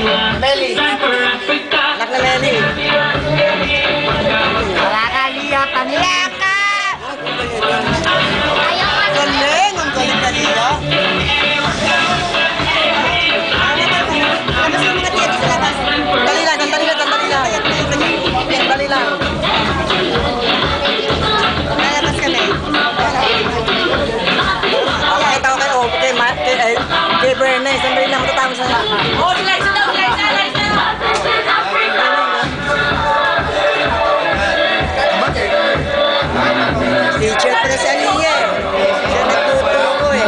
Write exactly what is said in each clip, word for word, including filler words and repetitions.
Meli. Anak na Meli. Wala ka, Lia. Paniya ka! Galing! Ang galing na Lia. Labas ng mga tiyati sa labas. Dali lang, dali lang, dali lang. Dali lang. Lalabas kami. Pakita ko kayo. Kay Mark, kay kay Bernays. Sandali lang, matatapos na. Oh, sila, sila, sila, sila, sila. Teacher pa na si Aliyah eh. Siya nagtuturo eh.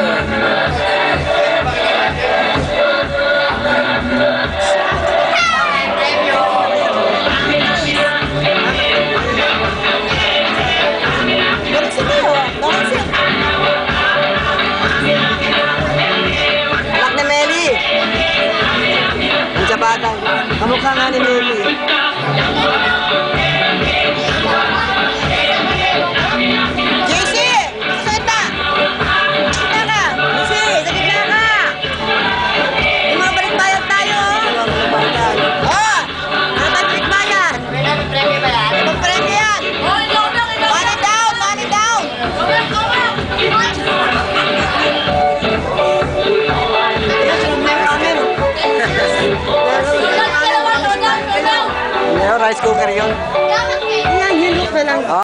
Anak na Meli. Ang sabatan. Kamukha nga ni Meli. Rice cooker yun. Yan, yun look na lang.